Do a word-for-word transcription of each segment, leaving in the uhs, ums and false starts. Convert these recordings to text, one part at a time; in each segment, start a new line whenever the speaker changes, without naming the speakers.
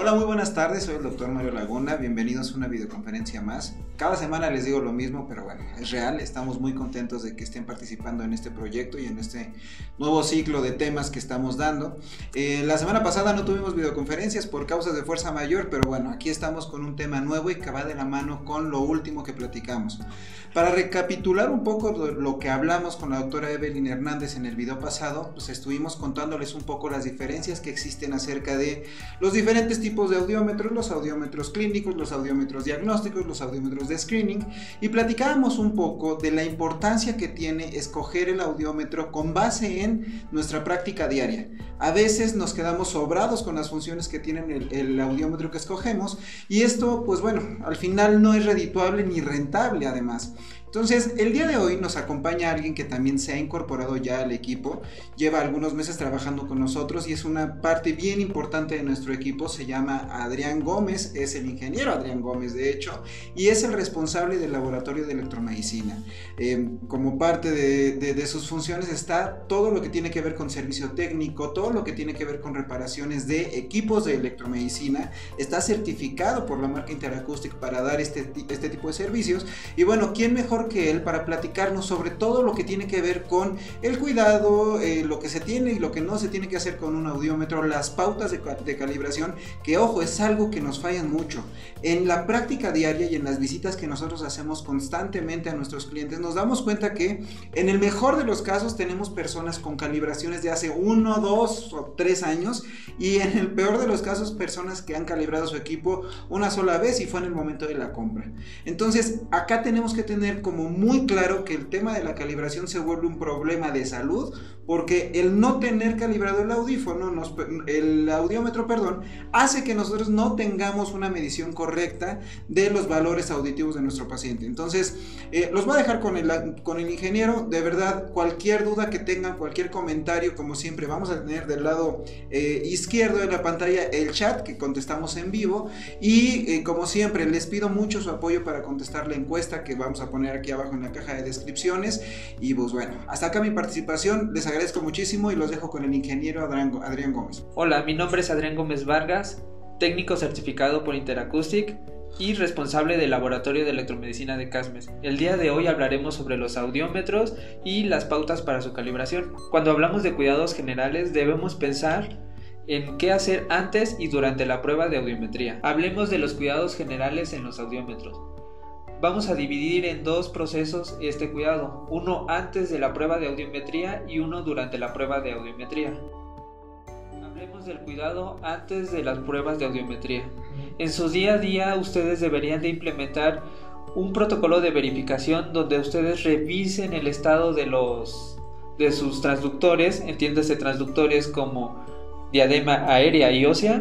Hola, muy buenas tardes, soy el doctor Mario Laguna, bienvenidos a una videoconferencia más. Cada semana les digo lo mismo, pero bueno, es real, estamos muy contentos de que estén participando en este proyecto y en este nuevo ciclo de temas que estamos dando. Eh, la semana pasada no tuvimos videoconferencias por causas de fuerza mayor, pero bueno, aquí estamos con un tema nuevo y que va de la mano con lo último que platicamos. Para recapitular un poco lo que hablamos con la doctora Evelyn Hernández en el video pasado, pues estuvimos contándoles un poco las diferencias que existen acerca de los diferentes tipos de audiómetros, los audiómetros clínicos, los audiómetros diagnósticos, los audiómetros de screening, y platicábamos un poco de la importancia que tiene escoger el audiómetro con base en nuestra práctica diaria. A veces nos quedamos sobrados con las funciones que tiene el, el audiómetro que escogemos, y esto, pues bueno, al final no es redituable ni rentable además. Entonces, el día de hoy nos acompaña alguien que también se ha incorporado ya al equipo, lleva algunos meses trabajando con nosotros y es una parte bien importante de nuestro equipo. Se llama Adrián Gómez, es el ingeniero Adrián Gómez de hecho, y es el responsable del laboratorio de electromedicina. Eh, como parte de, de, de sus funciones está todo lo que tiene que ver con servicio técnico, todo lo que tiene que ver con reparaciones de equipos de electromedicina. Está certificado por la marca Interacoustics para dar este, este tipo de servicios, y bueno, ¿quién mejor que él para platicarnos sobre todo lo que tiene que ver con el cuidado, eh, lo que se tiene y lo que no se tiene que hacer con un audiómetro, las pautas de, de calibración, que ojo, es algo que nos fallan mucho en la práctica diaria y en las visitas que nosotros hacemos constantemente a nuestros clientes. Nos damos cuenta que en el mejor de los casos tenemos personas con calibraciones de hace uno, dos o tres años, y en el peor de los casos personas que han calibrado su equipo una sola vez y fue en el momento de la compra. Entonces acá tenemos que tener como muy claro que el tema de la calibración se vuelve un problema de salud, porque el no tener calibrado el audífono, nos, el audiómetro, perdón, hace que nosotros no tengamos una medición correcta de los valores auditivos de nuestro paciente. Entonces, eh, los voy a dejar con el, con el ingeniero. De verdad, cualquier duda que tengan, cualquier comentario, como siempre, vamos a tener del lado eh, izquierdo de la pantalla el chat que contestamos en vivo, y eh, como siempre, les pido mucho su apoyo para contestar la encuesta que vamos a poner aquí abajo en la caja de descripciones. Y pues bueno, hasta acá mi participación, les agradezco muchísimo y los dejo con el ingeniero Adrián, Adrián Gómez.
Hola, mi nombre es Adrián Gómez Vargas, técnico certificado por Interacoustics y responsable del laboratorio de electromedicina de Casmes. El día de hoy hablaremos sobre los audiómetros y las pautas para su calibración. Cuando hablamos de cuidados generales debemos pensar en qué hacer antes y durante la prueba de audiometría. Hablemos de los cuidados generales en los audiómetros. Vamos a dividir en dos procesos este cuidado, uno antes de la prueba de audiometría y uno durante la prueba de audiometría. Hablemos del cuidado antes de las pruebas de audiometría. En su día a día ustedes deberían de implementar un protocolo de verificación donde ustedes revisen el estado de, los, de sus transductores, entiéndase transductores como diadema aérea y ósea,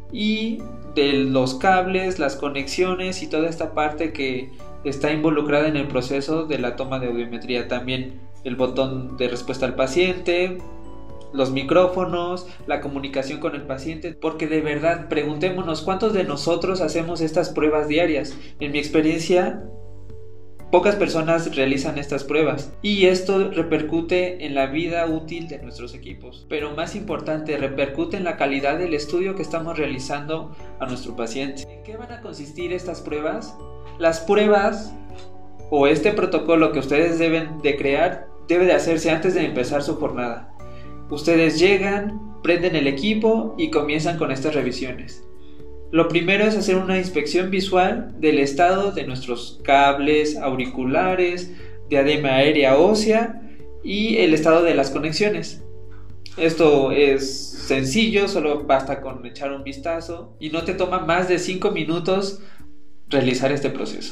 y de los cables, las conexiones y toda esta parte que está involucrada en el proceso de la toma de audiometría. También el botón de respuesta al paciente, los micrófonos, la comunicación con el paciente, porque de verdad preguntémonos cuántos de nosotros hacemos estas pruebas diarias. En mi experiencia, pocas personas realizan estas pruebas y esto repercute en la vida útil de nuestros equipos, pero más importante, repercute en la calidad del estudio que estamos realizando a nuestro paciente. ¿En qué van a consistir estas pruebas? Las pruebas o este protocolo que ustedes deben de crear debe de hacerse antes de empezar su jornada. Ustedes llegan, prenden el equipo y comienzan con estas revisiones. Lo primero es hacer una inspección visual del estado de nuestros cables, auriculares, diadema aérea ósea y el estado de las conexiones. Esto es sencillo, solo basta con echar un vistazo y no te toma más de cinco minutos realizar este proceso.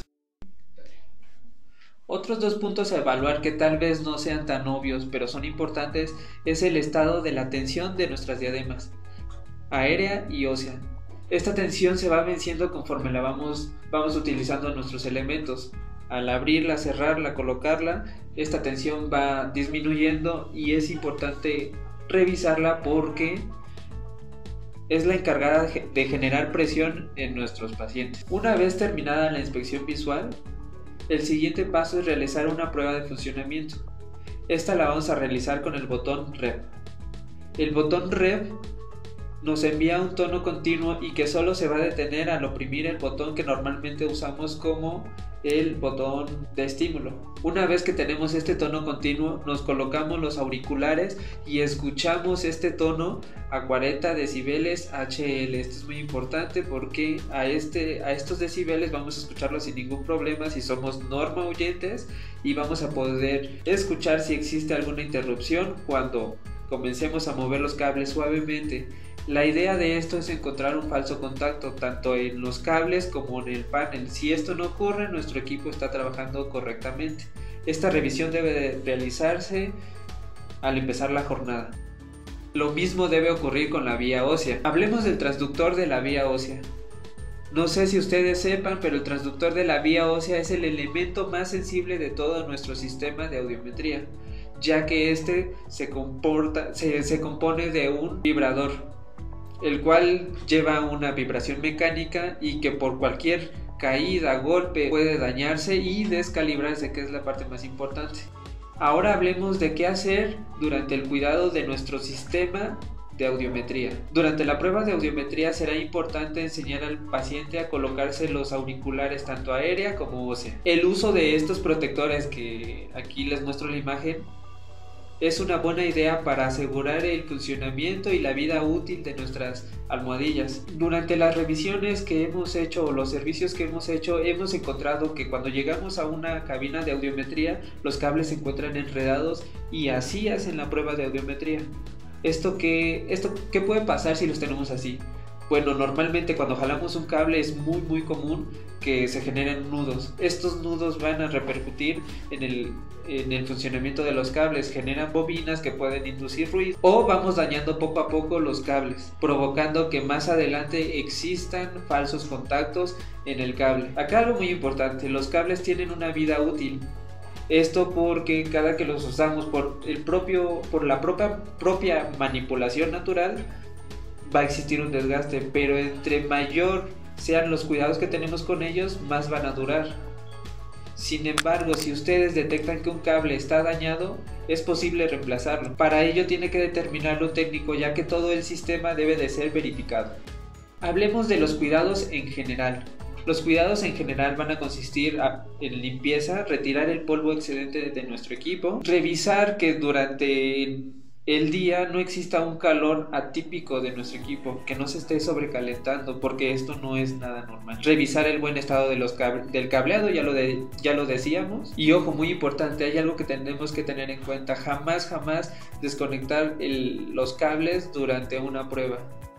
Otros dos puntos a evaluar que tal vez no sean tan obvios pero son importantes es el estado de la tensión de nuestras diademas aérea y ósea. Esta tensión se va venciendo conforme la vamos, vamos utilizando nuestros elementos. Al abrirla, cerrarla, colocarla, esta tensión va disminuyendo y es importante revisarla porque es la encargada de generar presión en nuestros pacientes. Una vez terminada la inspección visual, el siguiente paso es realizar una prueba de funcionamiento. Esta la vamos a realizar con el botón R E V. El botón R E V nos envía un tono continuo y que solo se va a detener al oprimir el botón que normalmente usamos como el botón de estímulo. Una vez que tenemos este tono continuo, nos colocamos los auriculares y escuchamos este tono a cuarenta decibeles H L. Esto es muy importante porque a, este, a estos decibeles vamos a escucharlos sin ningún problema si somos norma oyentes, y vamos a poder escuchar si existe alguna interrupción cuando comencemos a mover los cables suavemente. La idea de esto es encontrar un falso contacto tanto en los cables como en el panel. Si esto no ocurre, nuestro equipo está trabajando correctamente. Esta revisión debe de realizarse al empezar la jornada. Lo mismo debe ocurrir con la vía ósea. Hablemos del transductor de la vía ósea. No sé si ustedes sepan, pero el transductor de la vía ósea es el elemento más sensible de todo nuestro sistema de audiometría, ya que este se, comporta, se, se compone de un vibrador, el cual lleva una vibración mecánica y que por cualquier caída, golpe, puede dañarse y descalibrarse, que es la parte más importante. Ahora hablemos de qué hacer durante el cuidado de nuestro sistema de audiometría. Durante la prueba de audiometría será importante enseñar al paciente a colocarse los auriculares tanto aérea como ósea. El uso de estos protectores, que aquí les muestro la imagen, es una buena idea para asegurar el funcionamiento y la vida útil de nuestras almohadillas. Durante las revisiones que hemos hecho o los servicios que hemos hecho, hemos encontrado que cuando llegamos a una cabina de audiometría, los cables se encuentran enredados y así hacen la prueba de audiometría. ¿Esto qué, esto, ¿qué puede pasar si los tenemos así? Bueno, normalmente cuando jalamos un cable es muy muy común que se generen nudos. Estos nudos van a repercutir en el, en el funcionamiento de los cables, generan bobinas que pueden inducir ruido, o vamos dañando poco a poco los cables, provocando que más adelante existan falsos contactos en el cable. Acá algo muy importante, los cables tienen una vida útil. Esto porque cada que los usamos por, el propio, por la propia, propia manipulación natural, va a existir un desgaste, pero entre mayor sean los cuidados que tenemos con ellos, más van a durar. Sin embargo, si ustedes detectan que un cable está dañado, es posible reemplazarlo. Para ello tiene que determinarlo un técnico, ya que todo el sistema debe de ser verificado. Hablemos de los cuidados en general. Los cuidados en general van a consistir a, en limpieza, retirar el polvo excedente de nuestro equipo, revisar que durante el día no exista un calor atípico de nuestro equipo, que no se esté sobrecalentando, porque esto no es nada normal. Revisar el buen estado de los cable, del cableado, ya lo, de, ya lo decíamos. Y ojo, muy importante, hay algo que tenemos que tener en cuenta: jamás, jamás desconectar el, los cables durante una prueba.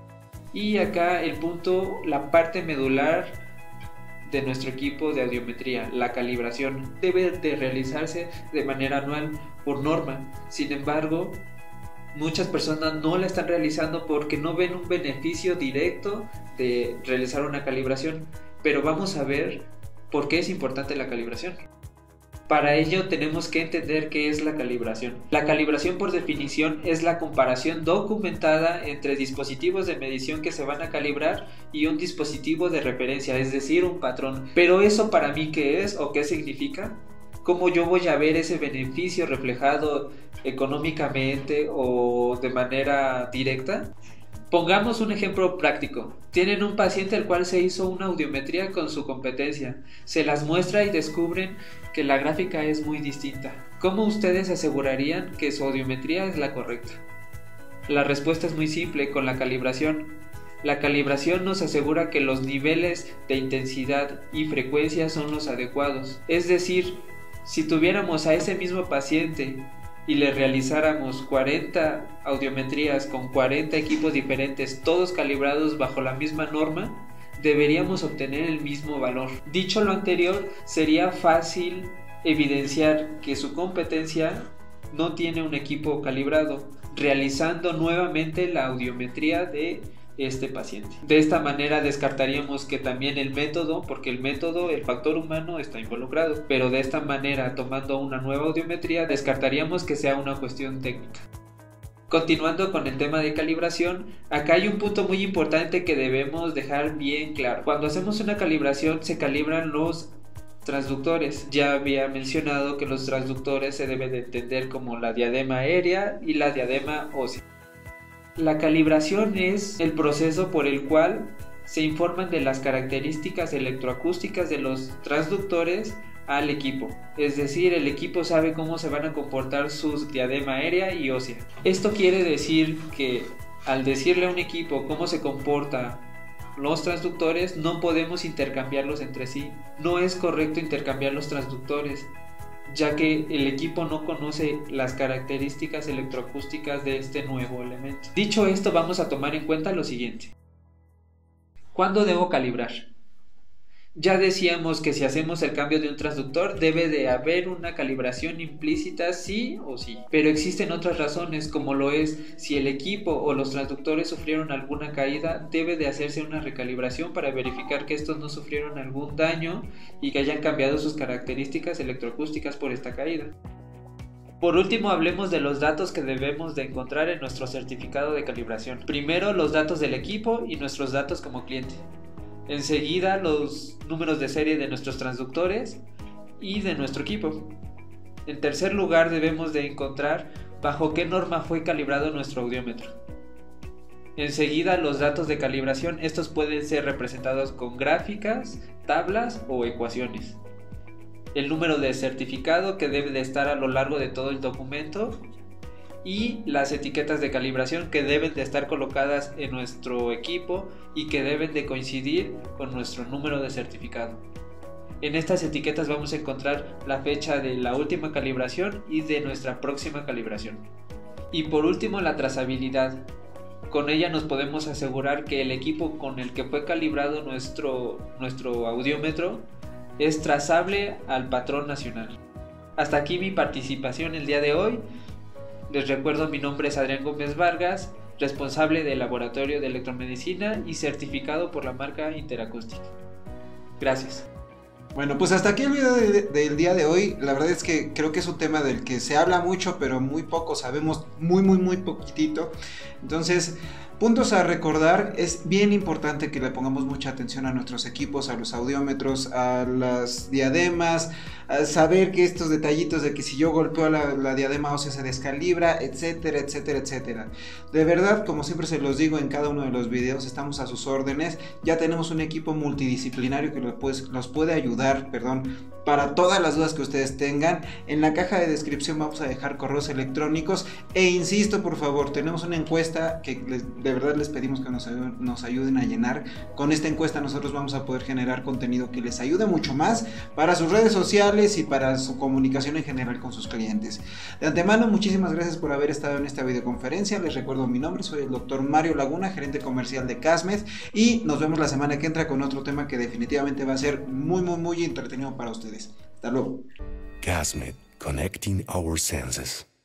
Y acá el punto, la parte medular de nuestro equipo de audiometría, la calibración, debe de realizarse de manera anual por norma. Sin embargo, muchas personas no la están realizando porque no ven un beneficio directo de realizar una calibración, pero vamos a ver por qué es importante la calibración. Para ello tenemos que entender qué es la calibración. La calibración, por definición, es la comparación documentada entre dispositivos de medición que se van a calibrar y un dispositivo de referencia, es decir, un patrón. Pero ¿eso para mí qué es o qué significa? ¿Cómo yo voy a ver ese beneficio reflejado económicamente o de manera directa? Pongamos un ejemplo práctico. Tienen un paciente al cual se hizo una audiometría con su competencia. Se las muestra y descubren que la gráfica es muy distinta. ¿Cómo ustedes asegurarían que su audiometría es la correcta? La respuesta es muy simple: con la calibración. La calibración nos asegura que los niveles de intensidad y frecuencia son los adecuados. Es decir, si tuviéramos a ese mismo paciente y le realizáramos cuarenta audiometrías con cuarenta equipos diferentes, todos calibrados bajo la misma norma, deberíamos obtener el mismo valor. Dicho lo anterior, sería fácil evidenciar que su competencia no tiene un equipo calibrado, realizando nuevamente la audiometría de este paciente. De esta manera descartaríamos que también el método, porque el método, el factor humano está involucrado, pero de esta manera, tomando una nueva audiometría, descartaríamos que sea una cuestión técnica. Continuando con el tema de calibración, acá hay un punto muy importante que debemos dejar bien claro. Cuando hacemos una calibración se calibran los transductores. Ya había mencionado que los transductores se deben de entender como la diadema aérea y la diadema ósea. La calibración es el proceso por el cual se informan de las características electroacústicas de los transductores al equipo, es decir, el equipo sabe cómo se van a comportar sus diadema aérea y ósea. Esto quiere decir que al decirle a un equipo cómo se comporta los transductores, no podemos intercambiarlos entre sí. No es correcto intercambiar los transductores, ya que el equipo no conoce las características electroacústicas de este nuevo elemento. Dicho esto, vamos a tomar en cuenta lo siguiente. ¿Cuándo debo calibrar? Ya decíamos que si hacemos el cambio de un transductor debe de haber una calibración implícita sí o sí, pero existen otras razones, como lo es si el equipo o los transductores sufrieron alguna caída, debe de hacerse una recalibración para verificar que estos no sufrieron algún daño y que hayan cambiado sus características electroacústicas por esta caída. Por último, hablemos de los datos que debemos de encontrar en nuestro certificado de calibración. Primero, los datos del equipo y nuestros datos como cliente. Enseguida, los números de serie de nuestros transductores y de nuestro equipo. En tercer lugar, debemos de encontrar bajo qué norma fue calibrado nuestro audiómetro. Enseguida, los datos de calibración. Estos pueden ser representados con gráficas, tablas o ecuaciones. El número de certificado que debe de estar a lo largo de todo el documento y las etiquetas de calibración que deben de estar colocadas en nuestro equipo y que deben de coincidir con nuestro número de certificado. En estas etiquetas vamos a encontrar la fecha de la última calibración y de nuestra próxima calibración. Y por último, la trazabilidad. Con ella nos podemos asegurar que el equipo con el que fue calibrado nuestro, nuestro audiómetro es trazable al patrón nacional. Hasta aquí mi participación el día de hoy. Les recuerdo, mi nombre es Adrián Gómez Vargas, responsable del Laboratorio de Electromedicina y certificado por la marca Interacústica. Gracias.
Bueno, pues hasta aquí el video de, de, del día de hoy. La verdad es que creo que es un tema del que se habla mucho, pero muy poco sabemos, muy muy muy poquitito. Entonces, puntos a recordar: es bien importante que le pongamos mucha atención a nuestros equipos, a los audiómetros, a las diademas, a saber que estos detallitos de que si yo golpeo la, la diadema ósea se descalibra, etcétera, etcétera, etcétera. De verdad, como siempre se los digo en cada uno de los videos, estamos a sus órdenes. Ya tenemos un equipo multidisciplinario que los, pues, los puede ayudar, perdón, para todas las dudas que ustedes tengan. En la caja de descripción vamos a dejar correos electrónicos e insisto, por favor, tenemos una encuesta que les, de verdad les pedimos que nos, nos ayuden a llenar. Con esta encuesta nosotros vamos a poder generar contenido que les ayude mucho más para sus redes sociales y para su comunicación en general con sus clientes. De antemano, muchísimas gracias por haber estado en esta videoconferencia. Les recuerdo mi nombre, soy el doctor Mario Laguna, gerente comercial de Casmed, y nos vemos la semana que entra con otro tema que definitivamente va a ser muy muy muy entretenido para ustedes. Hasta luego.
Casmed, connecting our senses.